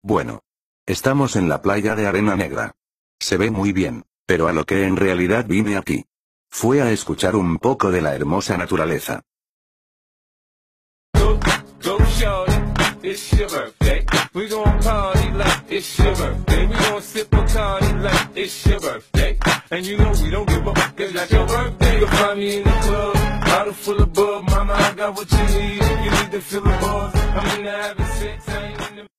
Bueno. Estamos en la playa de Arena Negra. Se ve muy bien, pero a lo que en realidad vine aquí fue a escuchar un poco de la hermosa naturaleza. Go shorty, it's your birthday. We gon' party like it's your birthday. We gon' sip Bacardi like it's your birthday. And you know we don't give a fuck, it's like your birthday. You'll find me in the club, bottle full of bub. Mama, I got what you need. You need to feel the buzz. I'm in the having sex, I ain't in the